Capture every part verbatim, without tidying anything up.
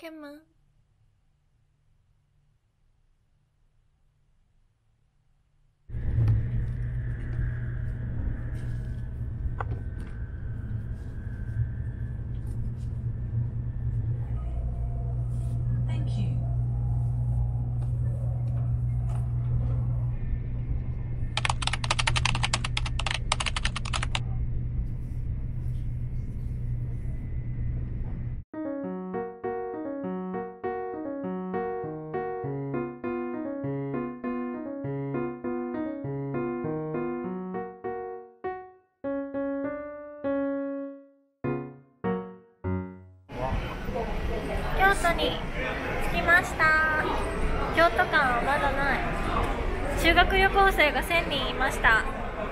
ケム。京都に着きました。京都館はまだない。修学旅行生がせんにんいました。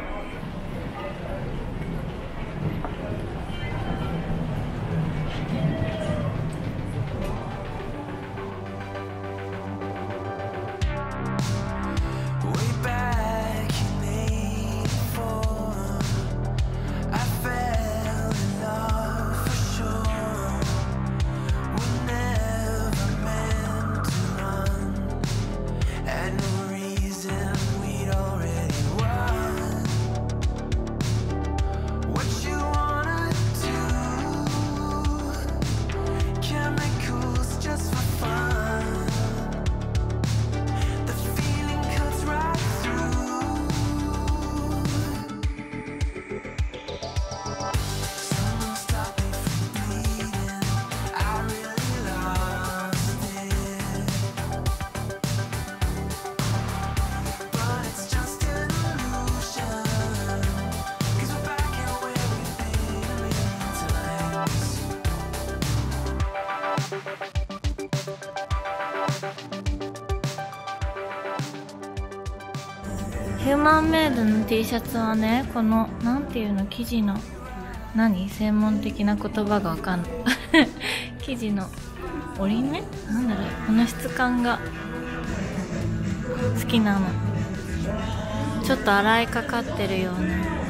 ヒューマンメイドの T シャツはね、このなんていうの、生地の何専門的な言葉がわかんない生地の織り目なんだろう、この質感が好きなの。ちょっと洗いかかってるよう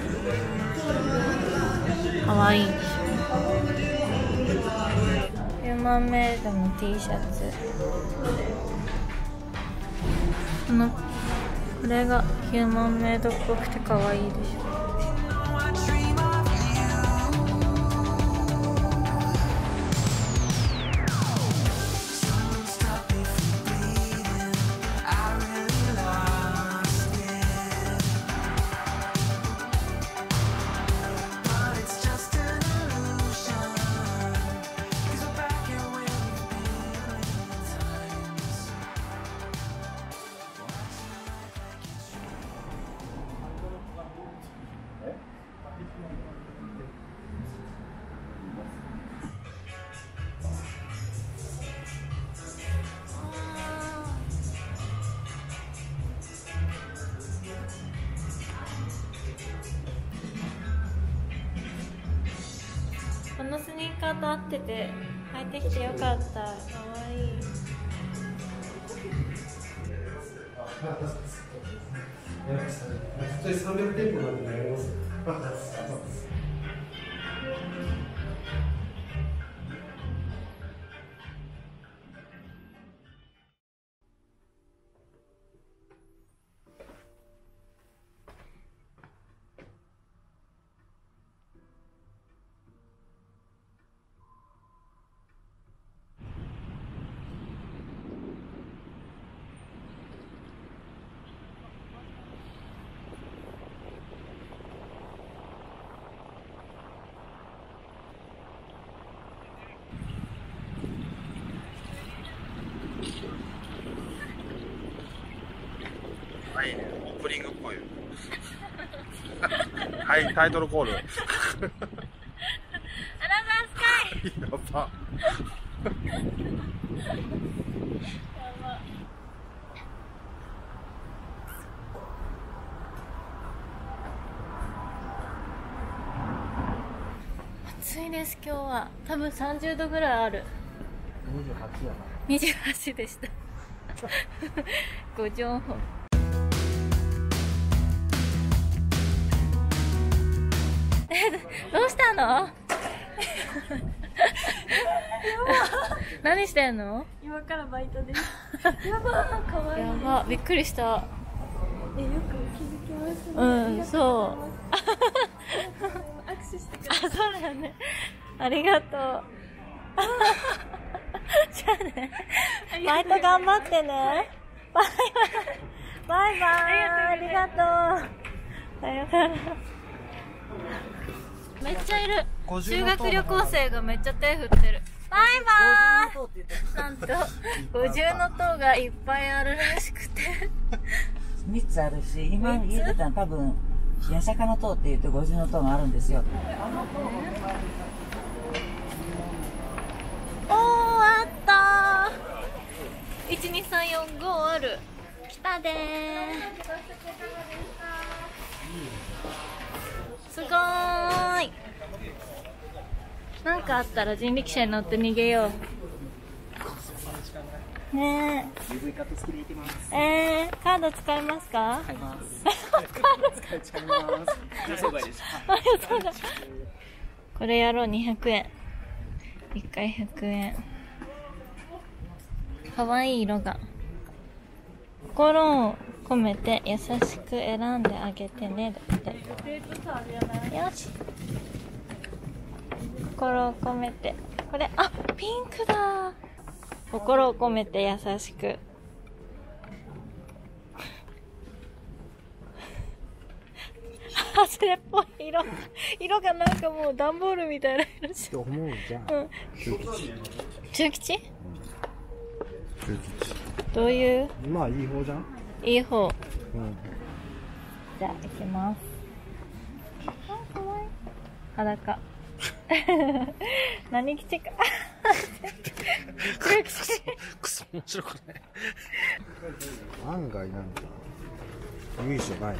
な、かわいいでしょ。ヒューマンメイドの T シャツ、このこれがヒューマンメイドっぽくて可愛いでしょ。このスニーカーと合ってて履いてきてよかった。かわいい。 実際さんびゃくてんぽなんてあります。 はい、オープニングっぽい。はい、タイトルコール。アナザースカイ。やば。 暑いです。今日は多分さんじゅうどぐらいある。 にじゅうはちやな。 にじゅうはちでしたご情報。どうしたの何してんの？ 今からバイトです。やばー、かわいい。 やば、びっくりした。 え、よく気づきますね。 うん、そう。 握手してください。 あ、そうだよね。ありがとう。じゃあね。バイト頑張ってね。バイバイ。バイバイ。ありがとう。さよなら。めっちゃいる。修学旅行生がめっちゃ手振ってる。バイバーイ。なんと五重の塔がいっぱいあるらしくてみっつあるし、今言ってたの多分八坂の塔って言って五重の塔があるんですよ。 おー、あったー。いちにさんよんごある。来たでー。すごーい。なんかあったら人力車に乗って逃げよう。ねえ。ユーブイ カット付きでいきます。えー、カード使いますか？使います。カード使いちゃいます。予想外です。あ、予想外。これやろう、にひゃくえん。いっかいひゃくえん。かわいい色が。心を込めて優しく選んであげてね。だって。よし。心を込めて。これ、あ、ピンクだ。心を込めて優しく。あ、それっぽい色。色がなんかもう段ボールみたいな色してる。 思うじゃん。 うん。 中吉。 中吉？ 中吉。 どういう？ まあいい方じゃん。 いい方。 うん。 じゃあ、行きます。あ、かわいい。裸。何吉か。中吉。 クソ面白くない。 案外なんか由緒ない。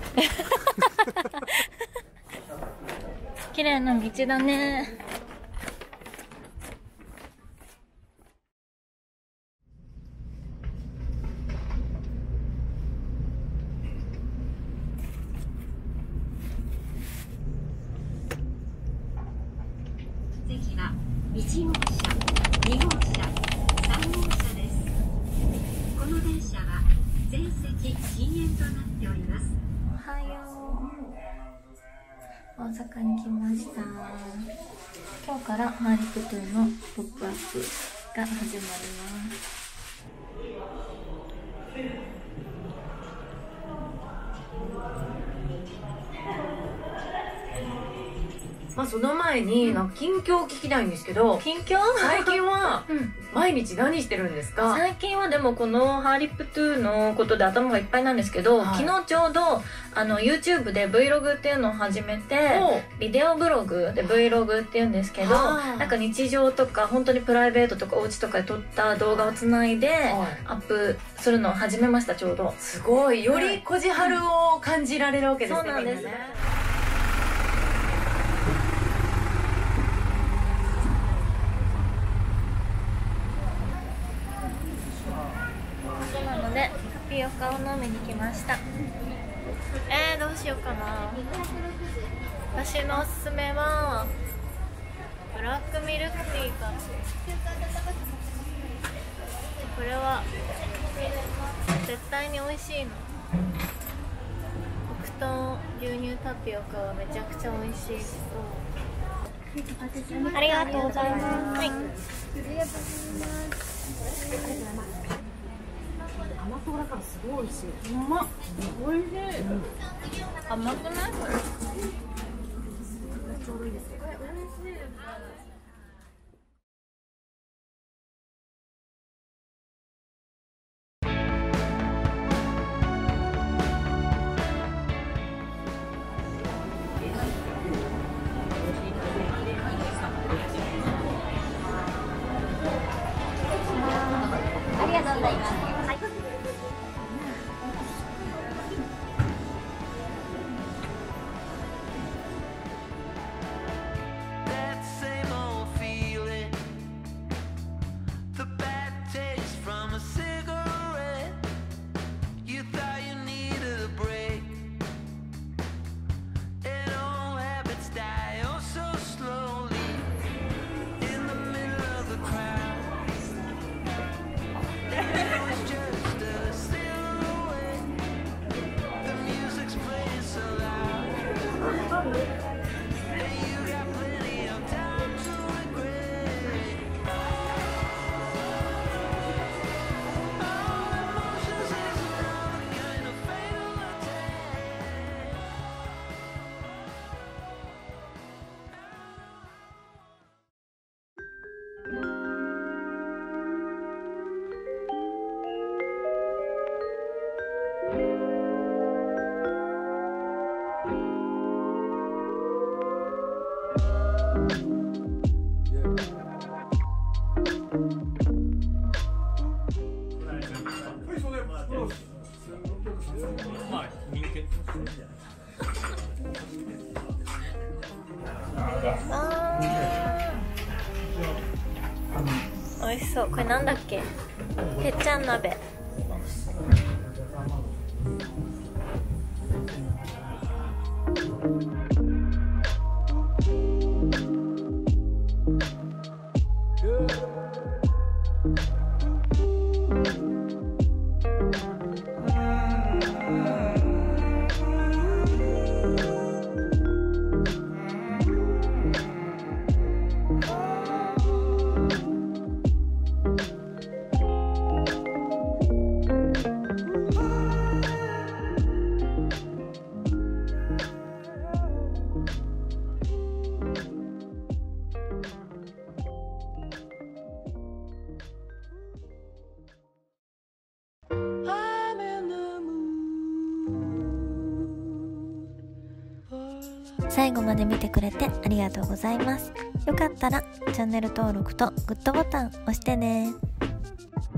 綺麗な道だね。 席はいち号車、に号車、さん号車です。この電車は全席禁煙となっております。 おはよう。大阪に来ました。今日からマリプトゥのポップアップが始まります。 まあその前になんか近況を聞きたいんですけど、 近況？ 最近はうん毎日何してるんですか？ 最近はでもこのハーリップトゥーのことで頭がいっぱいなんですけど、 はい昨日ちょうどあの YouTube で Vlog っていうのを始めて、ビデオブログで Vlog っていうんですけど、 はいなんか日常とか本当にプライベートとかお家とかで撮った動画をつないではいアップするのを始めました。ちょうど。 すごい、よりこじはるを感じられるわけですね。 そうなんです今ね。 なのでタピオカを飲みに来ました。えー、どうしようかな。私のおすすめはブラックミルクティーかな。これは絶対に美味しいの。黒糖牛乳タピオカはめちゃくちゃ美味しい。ありがとうございます。はい。 甘党だからすごい美味しい。うまっ。美味しい。 甘くない？ ちょうどいいですよ。美味しい。 ありがとうございます。はい。 That same old 美味しそう。これなんだっけ？てっちゃん鍋。最後まで見てくれてありがとうございます。よかったらチャンネル登録とグッドボタン押してね。